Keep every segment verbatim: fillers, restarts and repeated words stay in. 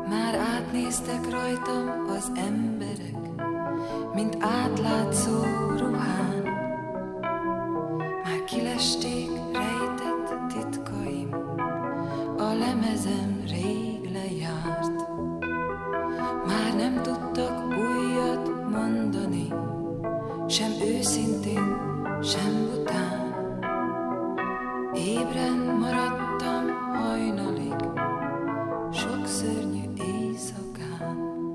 Már átnéztek rajtam az emberek, mint átlátszó ruhán. Már kilesték rejtett titkaim, a lemezem rég lejárt. Már nem tudtak újat mondani, sem őszintén, sem bután. Ébren maradtam hajnalig, sok szörnyű éjszakán.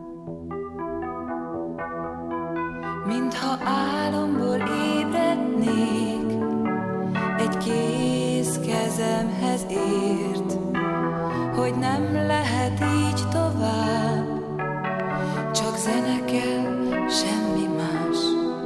Mintha álomból ébrednék, egy kéz kezemhez ért, hogy nem lehet így tovább, csak zene kell, semmi más.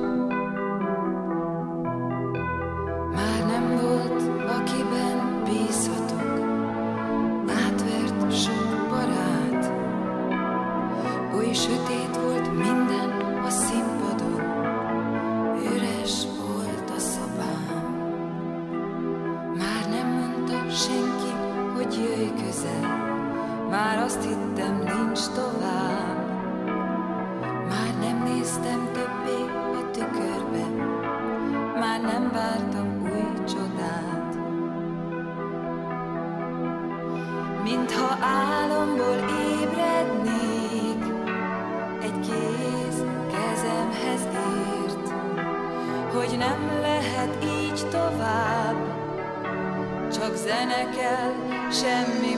Már nem volt, akiben bízhatok, átvert sok barát. Oly sötét volt minden a színpadon, üres volt a szobám. Már nem mondta senki, hogy jöjj közel, már azt hittem, nincs tovább. Már nem néztem többé a tükörbe, már nem vártam új csodát. Mintha álomból ébrednék, egy kéz kezemhez ért, hogy nem lehet így tovább, csak zene kell, semmi